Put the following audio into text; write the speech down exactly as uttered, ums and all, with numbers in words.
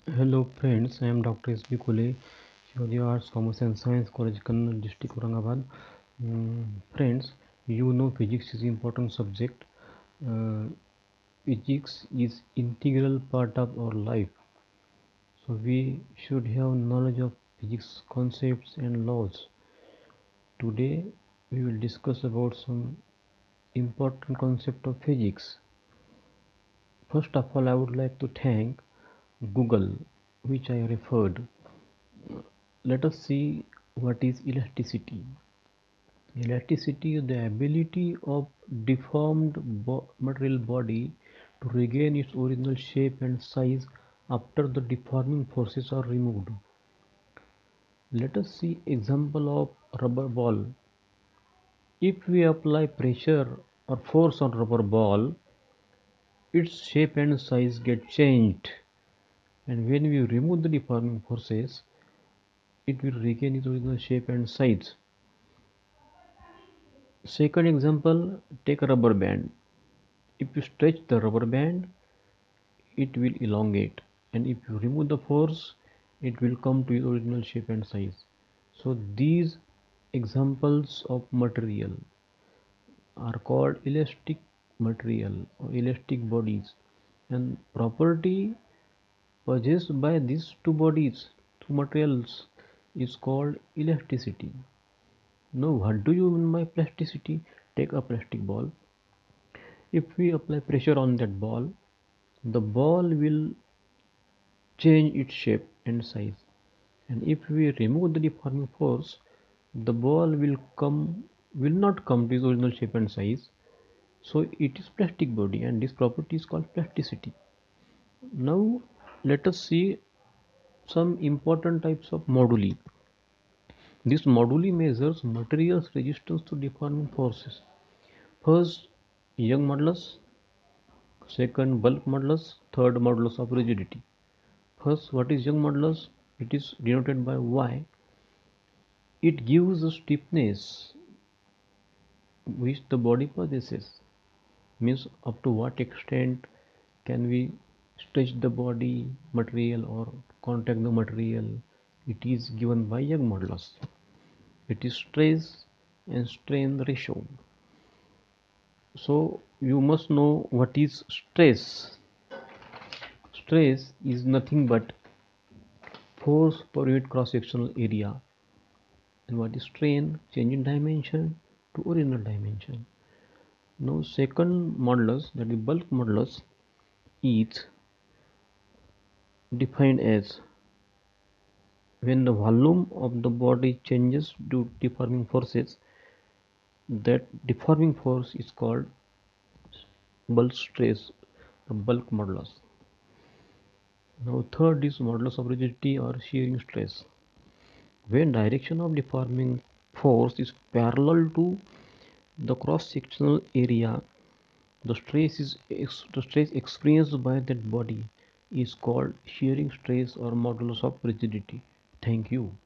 Hello friends, I am Doctor S B Kule, Shivaji Arts, Commerce and Science College, Kannur District, Aurangabad. Mm, friends, you know physics is important subject. Uh, Physics is integral part of our life. So we should have knowledge of physics concepts and laws. Today we will discuss about some important concept of physics. First of all, I would like to thank Google, which I referred. Let us see what is elasticity. Elasticity is the ability of deformed bo- material body to regain its original shape and size after the deforming forces are removed. Let us see example of rubber ball. If we apply pressure or force on rubber ball, its shape and size get changed, and when we remove the deforming forces, it will regain its original shape and size. Second example, take a rubber band. If you stretch the rubber band, it will elongate, and if you remove the force, it will come to its original shape and size. So these examples of material are called elastic material or elastic bodies, and property possessed by these two bodies, two materials, is called elasticity. Now what do you mean by plasticity? Take a plastic ball. If we apply pressure on that ball, the ball will change its shape and size, and if we remove the deforming force, the ball will come will not come to its original shape and size. So it is plastic body, and this property is called plasticity. Now let us see some important types of moduli. This moduli measures materials resistance to deforming forces. First, Young modulus. Second, bulk modulus. Third, modulus of rigidity. First, what is Young modulus? It is denoted by Y. It gives the stiffness which the body possesses. Means up to what extent can we stretch the body material or contact the material. It is given by Young modulus. It is stress and strain ratio. So you must know what is stress. Stress is nothing but force per unit cross sectional area, and what is strain? Change in dimension to original dimension. Now second modulus, that is bulk modulus, is defined as when the volume of the body changes due to deforming forces. That deforming force is called bulk stress or bulk modulus. Now third is modulus of rigidity or shearing stress. When direction of deforming force is parallel to the cross-sectional area, the stress is the stress experienced by that body is called shearing stress or modulus of rigidity. Thank you.